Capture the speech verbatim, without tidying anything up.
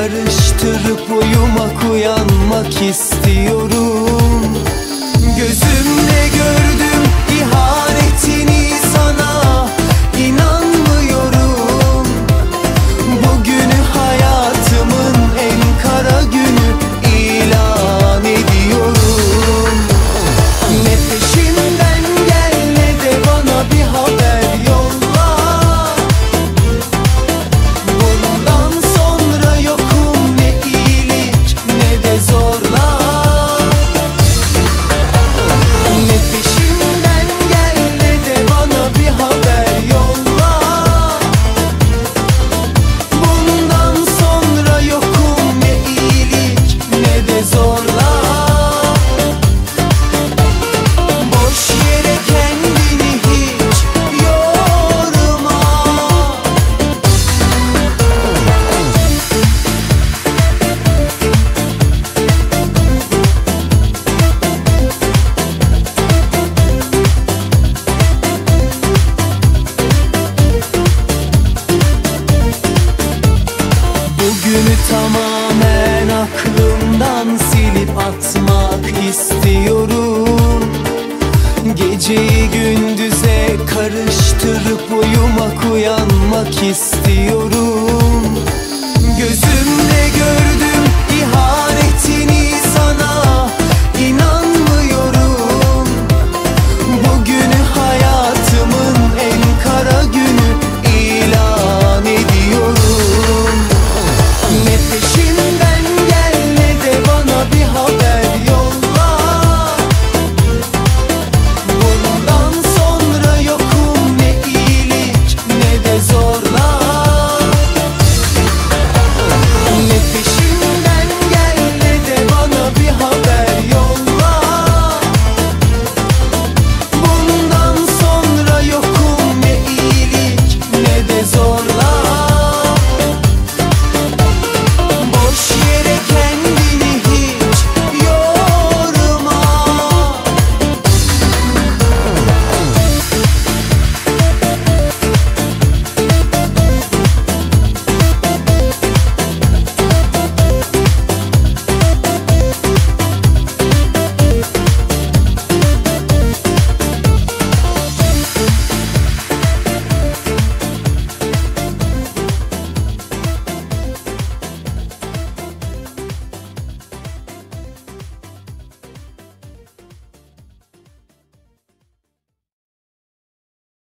karıştırıp uyumak, uyanmak istiyorum. Gözümle gördüm ihanetini sana, inanmıyorum. Bugünü hayatımın en kara günü ilan ediyorum. Ne peşimden gel ne de bana bir haber yolla. Bundan sonra yokum, ne iyilik ne de zorla. Ne peşimden gel ne de bana bir haber yolla. Bundan sonra yokum, ne iyilik ne de zorla. Boş yere kendini hiç yorma. Bugünü tamamen aklımdan silip atmak istiyorum. Geceyi gündüze karıştırıp uyumak, uyanmak istiyorum. Gözümle gördüm ihanetini sana, inan.